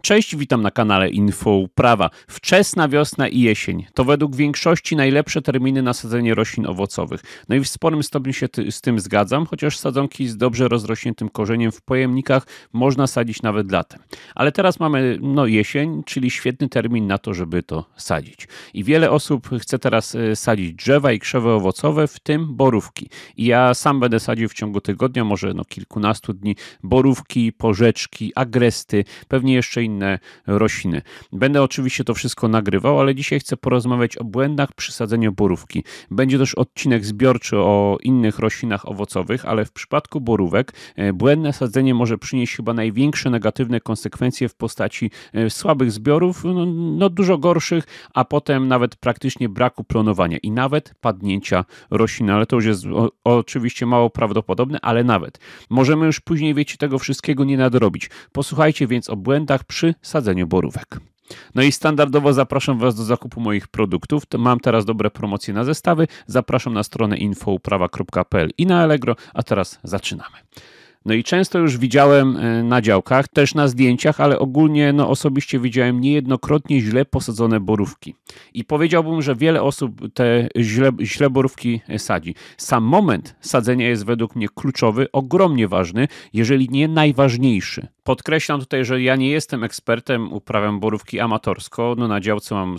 Cześć, witam na kanale Info Uprawa. Wczesna wiosna i jesień to według większości najlepsze terminy na sadzenie roślin owocowych. No i w sporym stopniu się z tym zgadzam, chociaż sadzonki z dobrze rozrośniętym korzeniem w pojemnikach można sadzić nawet latem. Ale teraz mamy jesień, czyli świetny termin na to, żeby to sadzić. I wiele osób chce teraz sadzić drzewa i krzewy owocowe, w tym borówki. I ja sam będę sadził w ciągu tygodnia, może kilkunastu dni, borówki, porzeczki, agresty, pewnie jeszcze inne rośliny. Będę oczywiście to wszystko nagrywał, ale dzisiaj chcę porozmawiać o błędach przy sadzeniu borówki. Będzie też odcinek zbiorczy o innych roślinach owocowych, ale w przypadku borówek błędne sadzenie może przynieść chyba największe negatywne konsekwencje w postaci słabych zbiorów, dużo gorszych, a potem nawet praktycznie braku planowania i nawet padnięcia rośliny, ale to już jest oczywiście mało prawdopodobne, ale nawet. Możemy już później, tego wszystkiego nie nadrobić. Posłuchajcie więc o błędach przy sadzeniu borówek. No i standardowo zapraszam Was do zakupu moich produktów. Mam teraz dobre promocje na zestawy. Zapraszam na stronę infouprawa.pl i na Allegro, a teraz zaczynamy. No i często już widziałem na działkach, też na zdjęciach, ale ogólnie osobiście widziałem niejednokrotnie źle posadzone borówki. I powiedziałbym, że wiele osób te źle borówki sadzi. Sam moment sadzenia jest według mnie kluczowy, ogromnie ważny, jeżeli nie najważniejszy. Podkreślam tutaj, że ja nie jestem ekspertem, uprawiam borówki amatorsko. Na działce mam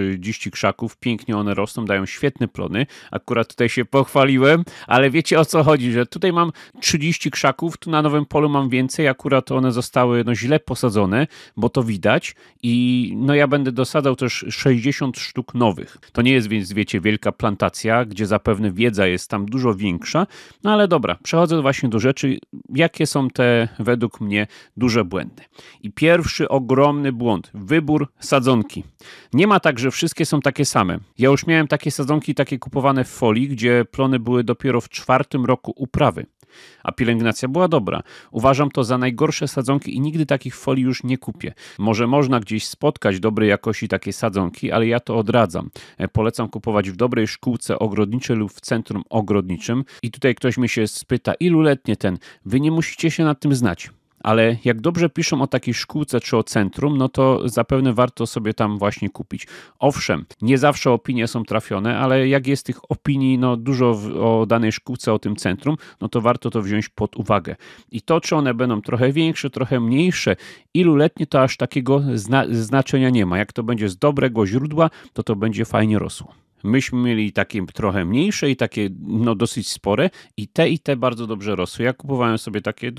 30 krzaków, pięknie one rosną, dają świetne plony. Akurat tutaj się pochwaliłem, ale wiecie o co chodzi, że tutaj mam 30 krzaków, tu na nowym polu mam więcej, akurat one zostały źle posadzone, bo to widać i ja będę dosadzał też 60 sztuk nowych. To nie jest więc, wielka plantacja, gdzie zapewne wiedza jest tam dużo większa, ale dobra, przechodzę właśnie do rzeczy, jakie są te według mnie duże błędy. I pierwszy ogromny błąd, wybór sadzonki. Nie ma tak, że wszystkie są takie same. Ja już miałem takie sadzonki, takie kupowane w folii, gdzie plony były dopiero w 4. roku uprawy, a pielęgnacja była dobra. Uważam to za najgorsze sadzonki i nigdy takich folii już nie kupię. Może można gdzieś spotkać dobrej jakości takie sadzonki, ale ja to odradzam. Polecam kupować w dobrej szkółce ogrodniczej lub w centrum ogrodniczym. I tutaj ktoś mi się spyta, iluletnie ten? Wy nie musicie się nad tym znać. Ale jak dobrze piszą o takiej szkółce czy o centrum, to zapewne warto sobie tam właśnie kupić. Owszem, nie zawsze opinie są trafione, ale jak jest tych opinii dużo o danej szkółce, o tym centrum, to warto to wziąć pod uwagę. I to, czy one będą trochę większe, trochę mniejsze, iluletnie, to aż takiego znaczenia nie ma. Jak to będzie z dobrego źródła, to będzie fajnie rosło. Myśmy mieli takie trochę mniejsze i takie dosyć spore i te bardzo dobrze rosły. Ja kupowałem sobie takie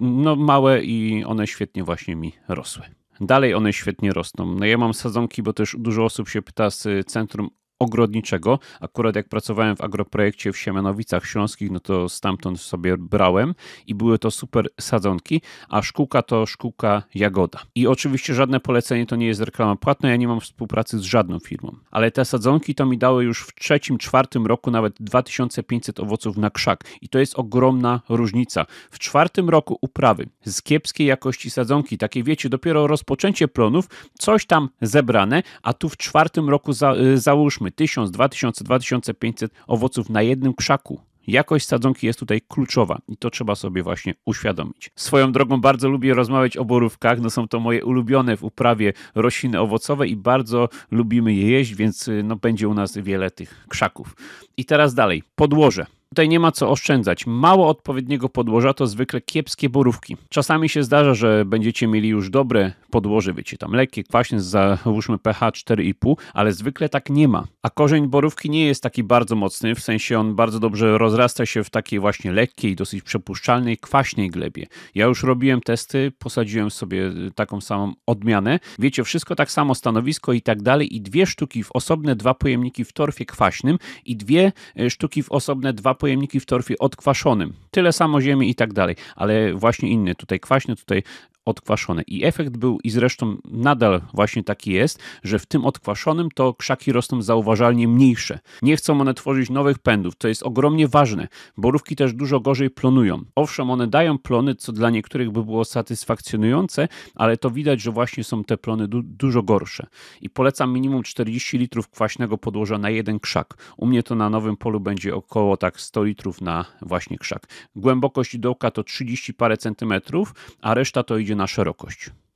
małe i one świetnie właśnie mi rosły. Dalej one świetnie rosną. Ja mam sadzonki, bo też dużo osób się pyta z centrum ogrodniczego. Akurat jak pracowałem w agroprojekcie w Siemianowicach Śląskich, to stamtąd sobie brałem i były to super sadzonki, a szkółka to szkółka Jagoda. I oczywiście żadne polecenie to nie jest reklama płatna, ja nie mam współpracy z żadną firmą. Ale te sadzonki to mi dały już w 3., 4. roku nawet 2500 owoców na krzak. I to jest ogromna różnica. W 4. roku uprawy z kiepskiej jakości sadzonki, takie dopiero rozpoczęcie plonów, coś tam zebrane, a tu w 4. roku załóżmy 1000, 2000, 2500 owoców na jednym krzaku. Jakość sadzonki jest tutaj kluczowa i to trzeba sobie właśnie uświadomić. Swoją drogą bardzo lubię rozmawiać o borówkach, są to moje ulubione w uprawie rośliny owocowe i bardzo lubimy je jeść, więc będzie u nas wiele tych krzaków. I teraz dalej, podłoże. Tutaj nie ma co oszczędzać. Mało odpowiedniego podłoża to zwykle kiepskie borówki. Czasami się zdarza, że będziecie mieli już dobre podłoże, tam lekkie, kwaśne, załóżmy pH 4,5, ale zwykle tak nie ma. A korzeń borówki nie jest taki bardzo mocny, w sensie on bardzo dobrze rozrasta się w takiej właśnie lekkiej, dosyć przepuszczalnej, kwaśnej glebie. Ja już robiłem testy, posadziłem sobie taką samą odmianę. Wszystko tak samo, stanowisko i tak dalej i 2 sztuki w osobne 2 pojemniki w torfie kwaśnym i 2 sztuki w osobne 2 pojemniki w torfie odkwaszonym. Tyle samo ziemi i tak dalej, ale właśnie inny, tutaj kwaśny, tutaj odkwaszone. I efekt był i zresztą nadal właśnie taki jest, że w tym odkwaszonym to krzaki rosną zauważalnie mniejsze. Nie chcą one tworzyć nowych pędów, to jest ogromnie ważne. Borówki też dużo gorzej plonują. Owszem, one dają plony, co dla niektórych by było satysfakcjonujące, ale to widać, że właśnie są te plony dużo gorsze. I polecam minimum 40 litrów kwaśnego podłoża na jeden krzak. U mnie to na nowym polu będzie około 100 litrów na właśnie krzak. Głębokość dołka to 30 parę centymetrów, a reszta to idzie na szerokość.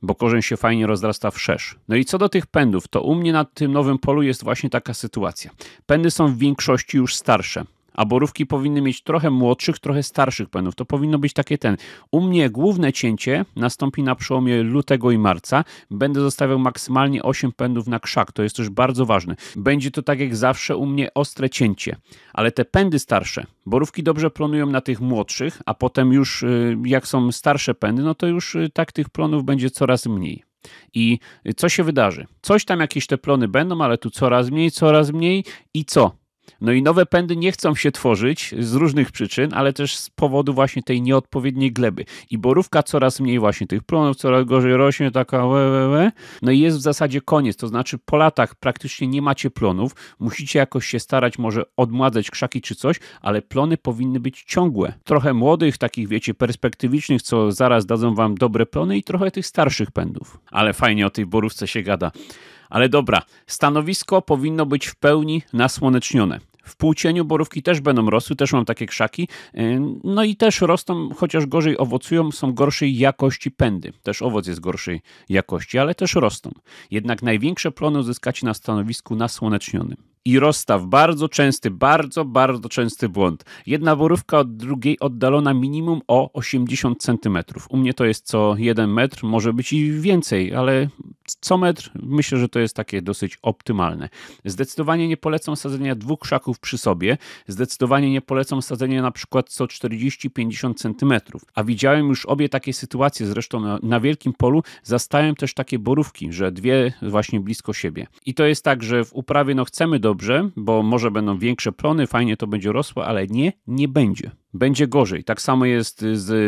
bo korzeń się fajnie rozrasta wszerz. No i co do tych pędów, to u mnie na tym nowym polu jest właśnie taka sytuacja. Pędy są w większości już starsze, a borówki powinny mieć trochę młodszych, trochę starszych pędów. To powinno być takie U mnie główne cięcie nastąpi na przełomie lutego i marca. Będę zostawiał maksymalnie 8 pędów na krzak. To jest też bardzo ważne. Będzie to tak jak zawsze u mnie ostre cięcie. Ale te pędy starsze, borówki dobrze plonują na tych młodszych, a potem już jak są starsze pędy, no to już tak tych plonów będzie coraz mniej. I co się wydarzy? Coś tam jakieś te plony będą, ale tu coraz mniej i co? No i nowe pędy nie chcą się tworzyć z różnych przyczyn, ale też z powodu właśnie tej nieodpowiedniej gleby. I borówka coraz mniej właśnie tych plonów, coraz gorzej rośnie, taka No i jest w zasadzie koniec, to znaczy po latach praktycznie nie macie plonów, musicie jakoś się starać, może odmładzać krzaki czy coś, ale plony powinny być ciągłe. Trochę młodych, takich wiecie, perspektywicznych, co zaraz dadzą wam dobre plony i trochę tych starszych pędów. Ale fajnie o tej borówce się gada. Ale dobra, stanowisko powinno być w pełni nasłonecznione. W półcieniu borówki też będą rosły, też mam takie krzaki. No i też rosną, chociaż gorzej owocują, są gorszej jakości pędy. Też owoc jest gorszej jakości, ale też rosną. Jednak największe plony uzyskacie na stanowisku nasłonecznionym. I rozstaw, bardzo częsty błąd. Jedna borówka od drugiej oddalona minimum o 80 cm. U mnie to jest co 1 metr, może być i więcej, ale co metr myślę, że to jest takie dosyć optymalne. Zdecydowanie nie polecam sadzenia 2 krzaków przy sobie. Zdecydowanie nie polecam sadzenia na przykład co 40-50 cm. A widziałem już obie takie sytuacje, zresztą na wielkim polu zastałem też takie borówki, że 2 właśnie blisko siebie. I to jest tak, że w uprawie chcemy dobrze, bo może będą większe plony, fajnie to będzie rosło, ale nie będzie. Będzie gorzej. Tak samo jest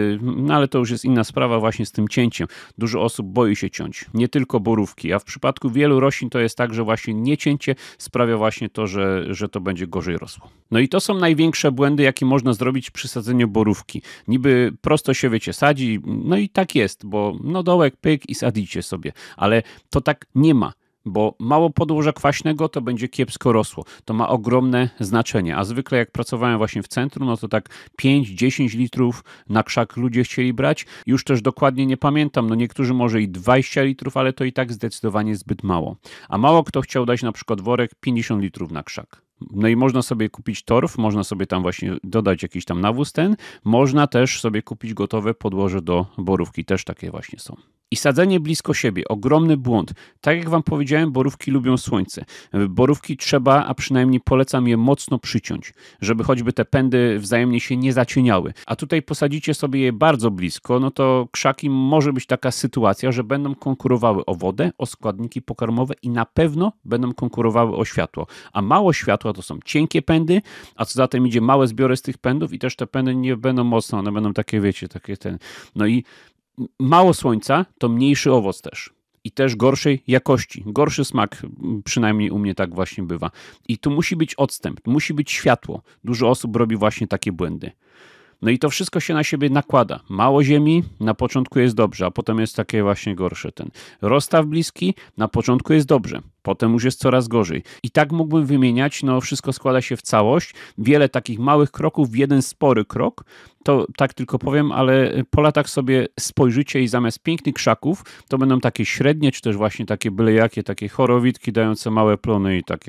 ale to już jest inna sprawa właśnie z tym cięciem. Dużo osób boi się ciąć. Nie tylko borówki, a w przypadku wielu roślin to jest tak, że właśnie niecięcie sprawia właśnie to, że to będzie gorzej rosło. No i to są największe błędy, jakie można zrobić przy sadzeniu borówki. Niby prosto się sadzi, no i tak jest, bo dołek, pyk i sadzicie sobie, ale to tak nie ma. Bo mało podłoża kwaśnego to będzie kiepsko rosło. To ma ogromne znaczenie. A zwykle jak pracowałem właśnie w centrum, no to tak 5-10 litrów na krzak ludzie chcieli brać. Już też dokładnie nie pamiętam. Niektórzy może i 20 litrów, ale to i tak zdecydowanie zbyt mało. A mało kto chciał dać na przykład worek 50 litrów na krzak. No i można sobie kupić torf, można sobie tam właśnie dodać jakiś tam nawóz można też sobie kupić gotowe podłoże do borówki, też takie właśnie są. I sadzenie blisko siebie, ogromny błąd. Tak jak wam powiedziałem, borówki lubią słońce. Borówki trzeba, a przynajmniej polecam je mocno przyciąć, żeby choćby te pędy wzajemnie się nie zacieniały. A tutaj posadzicie sobie je bardzo blisko, no to krzaki może być taka sytuacja, że będą konkurowały o wodę, o składniki pokarmowe i na pewno będą konkurowały o światło. A mało światła to są cienkie pędy, a co za tym idzie małe zbiory z tych pędów i też te pędy nie będą mocne, one będą takie, wiecie, No i mało słońca to mniejszy owoc też. I też gorszej jakości. Gorszy smak, przynajmniej u mnie tak właśnie bywa. I tu musi być odstęp, musi być światło. Dużo osób robi właśnie takie błędy. No i to wszystko się na siebie nakłada. Mało ziemi, na początku jest dobrze, a potem jest takie właśnie gorsze. Rozstaw bliski, na początku jest dobrze, potem już jest coraz gorzej. I tak mógłbym wymieniać, wszystko składa się w całość. Wiele takich małych kroków w jeden spory krok. To tak tylko powiem, ale po latach sobie spojrzycie i zamiast pięknych krzaków, to będą takie średnie, czy też właśnie takie byle jakie, takie chorowitki dające małe plony i takie...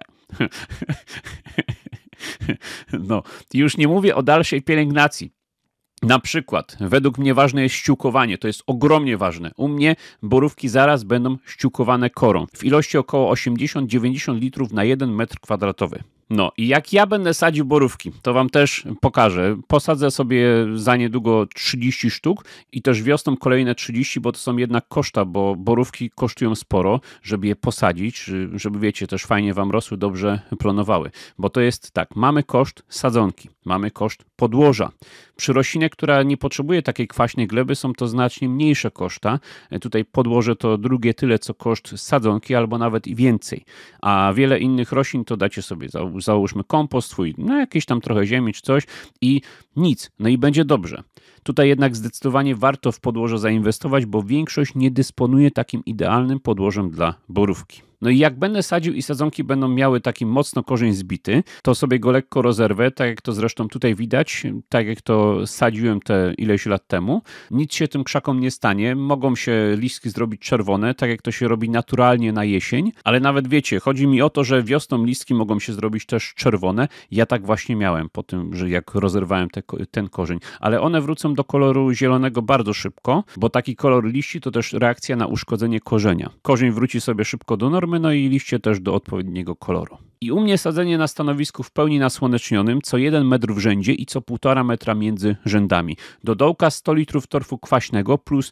Już nie mówię o dalszej pielęgnacji. Na przykład, według mnie ważne jest ściółkowanie, to jest ogromnie ważne. U mnie borówki zaraz będą ściółkowane korą w ilości około 80-90 litrów na 1 metr kwadratowy. I jak ja będę sadził borówki, to wam też pokażę. Posadzę sobie za niedługo 30 sztuk i też wiosną kolejne 30, bo to są jednak koszta, bo borówki kosztują sporo, żeby je posadzić, żeby wiecie, też fajnie wam rosły, dobrze plonowały. Bo to jest tak, mamy koszt sadzonki, mamy koszt podłoża. Przy roślinie, która nie potrzebuje takiej kwaśnej gleby, są to znacznie mniejsze koszta. Tutaj podłoże to drugie tyle, co koszt sadzonki, albo nawet i więcej. A wiele innych roślin to dacie sobie, załóżmy kompost swój, jakieś tam trochę ziemi czy coś i nic. I będzie dobrze. Tutaj jednak zdecydowanie warto w podłoże zainwestować, bo większość nie dysponuje takim idealnym podłożem dla borówki. No i jak będę sadził i sadzonki będą miały taki mocno korzeń zbity, to sobie go lekko rozerwę, tak jak to zresztą tutaj widać, tak jak to sadziłem te ileś lat temu. Nic się tym krzakom nie stanie, mogą się listki zrobić czerwone, tak jak to się robi naturalnie na jesień, ale nawet wiecie, chodzi mi o to, że wiosną listki mogą się zrobić też czerwone. Ja tak właśnie miałem po tym, że jak rozerwałem ten korzeń, ale one wrócą do koloru zielonego bardzo szybko, bo taki kolor liści to też reakcja na uszkodzenie korzenia. Korzeń wróci sobie szybko do normy, no i liście też do odpowiedniego koloru. I u mnie sadzenie na stanowisku w pełni nasłonecznionym, co 1 metr w rzędzie i co 1,5 metra między rzędami. Do dołka 100 litrów torfu kwaśnego plus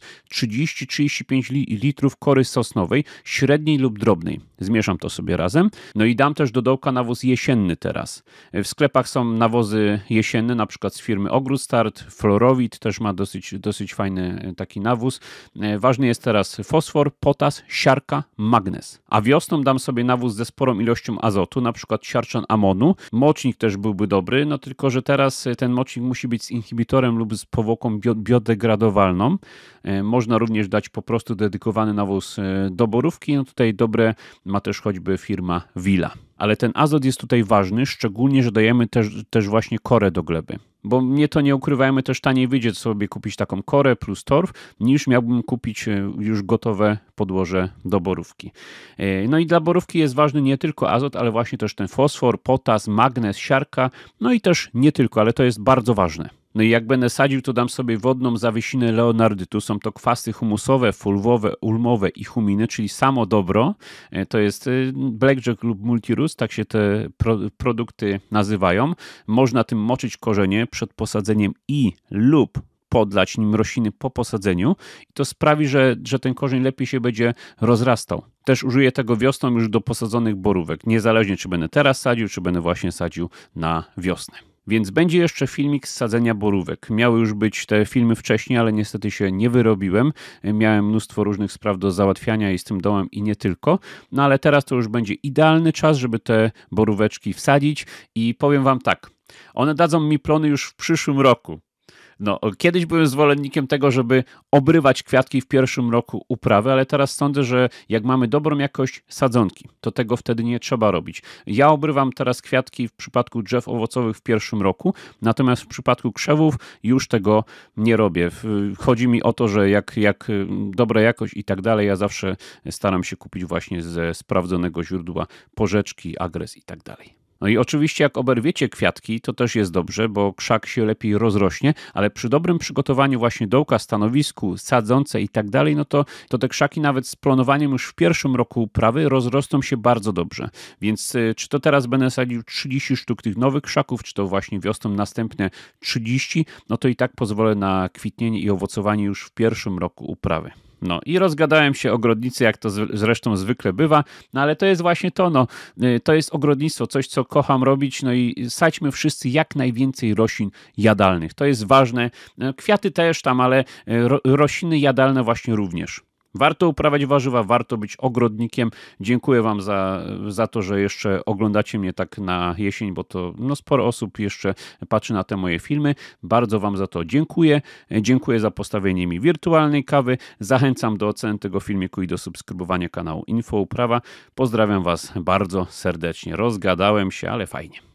30-35 litrów kory sosnowej, średniej lub drobnej. Zmieszam to sobie razem. No i dam też do dołka nawóz jesienny teraz. W sklepach są nawozy jesienne, na przykład z firmy Ogród-Start, Florowit też ma dosyć fajny taki nawóz. Ważny jest teraz fosfor, potas, siarka, magnez. A wiosną dam sobie nawóz ze sporą ilością azotu, na przykład siarczan amonu. Mocznik też byłby dobry, no tylko że teraz ten mocznik musi być z inhibitorem lub z powłoką biodegradowalną. Można również dać po prostu dedykowany nawóz do borówki. No tutaj dobre ma też choćby firma Willa. Ale ten azot jest tutaj ważny, szczególnie, że dajemy też właśnie korę do gleby. Bo mnie to, nie ukrywajmy, też taniej wyjdzie sobie kupić taką korę plus torf, niż miałbym kupić już gotowe podłoże do borówki. No i dla borówki jest ważny nie tylko azot, ale właśnie też ten fosfor, potas, magnez, siarka, no i też nie tylko, ale to jest bardzo ważne. No i jak będę sadził, to dam sobie wodną zawiesinę leonardytu. Są to kwasy humusowe, fulwowe, ulmowe i huminy, czyli samo dobro. To jest blackjack lub multirus, tak się te produkty nazywają. Można tym moczyć korzenie przed posadzeniem lub podlać nim rośliny po posadzeniu i to sprawi, że ten korzeń lepiej się będzie rozrastał. Też użyję tego wiosną już do posadzonych borówek, niezależnie czy będę teraz sadził, czy będę właśnie sadził na wiosnę. Więc będzie jeszcze filmik z sadzenia borówek. Miały już być te filmy wcześniej, ale niestety się nie wyrobiłem. Miałem mnóstwo różnych spraw do załatwiania i z tym domem i nie tylko. No ale teraz to już będzie idealny czas, żeby te boróweczki wsadzić i powiem wam tak, one dadzą mi plony już w przyszłym roku. No, kiedyś byłem zwolennikiem tego, żeby obrywać kwiatki w pierwszym roku uprawy, ale teraz sądzę, że jak mamy dobrą jakość sadzonki, to tego wtedy nie trzeba robić. Ja obrywam teraz kwiatki w przypadku drzew owocowych w pierwszym roku, natomiast w przypadku krzewów już tego nie robię. Chodzi mi o to, że jak dobra jakość i tak dalej, ja zawsze staram się kupić właśnie ze sprawdzonego źródła porzeczki, agres i tak dalej. No i oczywiście jak oberwiecie kwiatki, to też jest dobrze, bo krzak się lepiej rozrośnie, ale przy dobrym przygotowaniu właśnie dołka, stanowisku, sadzące i tak dalej, no to te krzaki nawet z planowaniem już w pierwszym roku uprawy rozrosną się bardzo dobrze. Więc czy to teraz będę sadził 30 sztuk tych nowych krzaków, czy to właśnie wiosną następne 30, no to i tak pozwolę na kwitnienie i owocowanie już w pierwszym roku uprawy. No i rozgadałem się ogrodnicy, jak to zresztą zwykle bywa, no ale to jest właśnie to, no, to jest ogrodnictwo, coś co kocham robić, no i sadźmy wszyscy jak najwięcej roślin jadalnych, to jest ważne, kwiaty też tam, ale rośliny jadalne właśnie również. Warto uprawiać warzywa, warto być ogrodnikiem. Dziękuję wam za to, że jeszcze oglądacie mnie tak na jesień, bo to sporo osób jeszcze patrzy na te moje filmy. Bardzo wam za to dziękuję. Dziękuję za postawienie mi wirtualnej kawy. Zachęcam do oceny tego filmiku i do subskrybowania kanału Info Uprawa. Pozdrawiam was bardzo serdecznie. Rozgadałem się, ale fajnie.